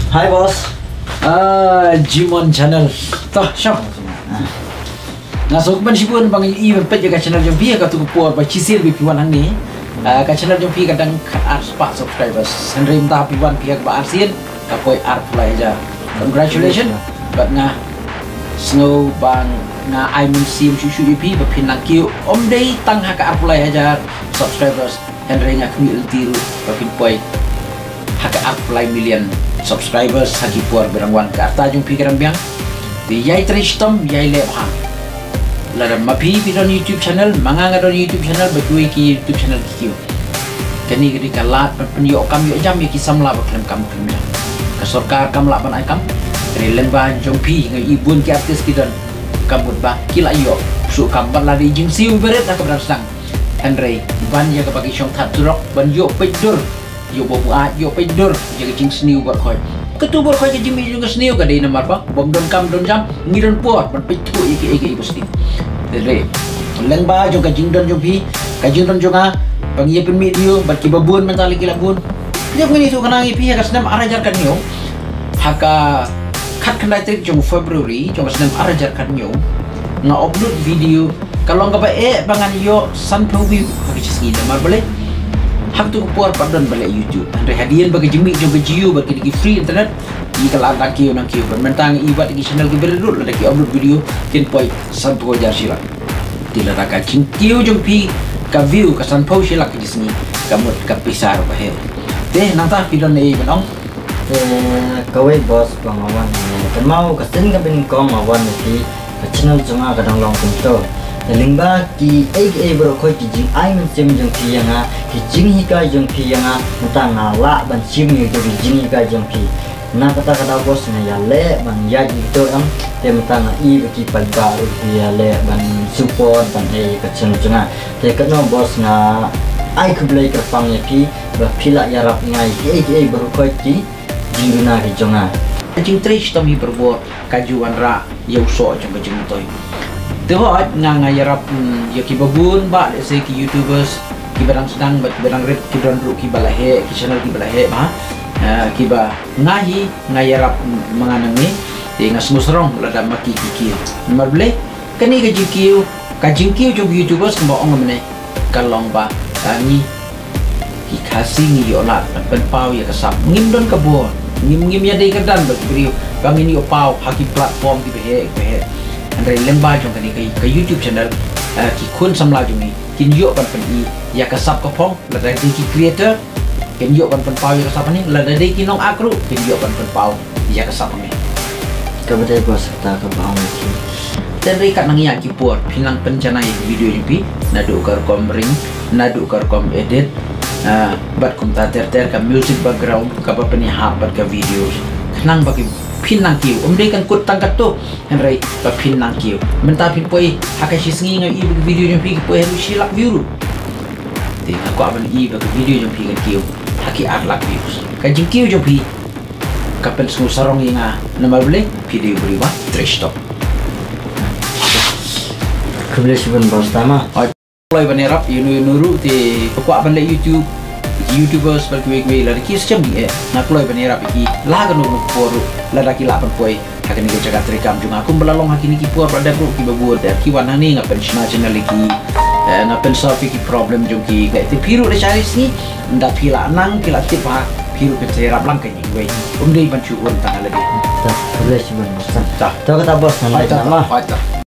Hai bos. Jimon channel. Toh, siap. Nah, so keban sibun bang i pet jaga channel jom via ka tu po ba chisil bi piwan hang ni. Ka channel jom via kadang kat spa subscribers. Sendiri ta piwan pia ba arsin ka poi art pulai ja. Congratulations. But nga snow bang nga I mun sim shu pi ba pin nak kiu om dei tang ha ka art pulai aja subscribers. Henry nga kmi tiru ba pin poi haka apply million subscribers haki puar berangwan ke arta jung pikiran biang di yai tristom yai lebha lara mapi bidon YouTube channel manganga don YouTube channel bakui ki YouTube channel kiu kani gedi kalat penyo kam yo jam ki samla baklem kam kimya ka sarkar kam la ban ai kam dari lemba jung pi ngai ibun ki artis ki don kabut ba kila yo su kam ban la di jing siu beret ka berang sang Henry ban ya ka bagi syong that turok ban yo pedur yo buat yo pedur jaga jing sniu buat koi ketubur koi ke jimi juga sniu ka dei namar ba bom don kam don jam ngiran puat ban pitu iki pasti dele leng ba jo ka jing don jo pi ka jing don jo nga bang ye pen video bat ki babun mentali ki labun dia ngini tu kana ngi pi ka senam arajar kan yo haka khat khandai trik jong February jong senam arajar kan yo nga upload video kalau ngapa bangan yo sanpau view ka chisgi namar boleh hak tu puar padan balik YouTube. Andre hadian bagi jemik juga jiu bagi di free internet. Jika lantak kiu nang kiu bermentang ibat di channel kita berdua lagi upload video kin poi sanpo jar sila. Tidak ada kacing kiu jempi ka view ka sanpo sila ke sini. Kamu ka pisar bahel. Deh nanta pidon ni benong. Kawai bos pengawan. Mau kesin ka bin kong awan ni channel cuma kadang long kunto. Lingba ki bro koi ki jing ai men sim jong pi yang ki jing hi ka jong pi yang ta nga la ban sim ni to ki jing hi ka jong pi na kata kada bos na ya le ban ya ji to am te mata nga i ki pan ka ya le ban support ban ka chen chunga te ka no bos na ai ku blai ka pang ya pi ba phila ya rap ngai ki bro koi ki jing na ki jonga Jing trish to mi berbuat kajuan ra yau so jong jing toy. Tewat nga yarap ki babun ba let's say ki YouTubers ki barang sedang barang red ki barang ru ki balahe ki channel ki balahe ba ki ba ngahi yarap manganang ni nga smusrong lada maki ki marble kani ka jingkiu jog YouTubers ko ong mene kalong ba tani ki kasi ni yo lat pen pau ya kasap ngim don ka bo ngim ya dei ka dan ba video bangini o pau haki platform ki behe Andre lemba jong kani ke YouTube channel ki kun samla jong ni kin yo ban pen I ya kasap ko phong la dai ki creator kin yo ban pen pau ya kasap ni la dai ki nong akru kin yo ban pen pau ya kasap ni ka bete bos ta ka baung ki dan ri kat nang ya ki puat pinang pencana video ni pi nadu kar kom ring nadu kar kom edit bat kum ta ter ka music background ka ba pen hap bat ka videos nang bagi pinang kiu dei kan kut tangkat tu Henry ba pinang kiu menta pin poi hakashi singi ngai video jom pi poi haru silak view ti aku aban ba video jom pi kan kiu haki arlak views ka jing kiu jom pi kapen su sarong inga nama boleh video beri ba trash talk kuble sibun bos tama mulai banerap nuru ti aku aban le YouTubers berkuih-kuih lari kis jam ni nak keluar benerap iki lah kan untuk poru lada kila pan poi hakin ni jaga terekam juga aku belalong hakin ni por pada bro ki babur der ki wan hani ngapen channel iki ngapen solve ki problem jungki kayak ti piru le cari sini ndak pila nang kila tip ha piru ke terap lang kan ni we dei ban chu un tang lagi ta kuble sibun bos ta kata bos nama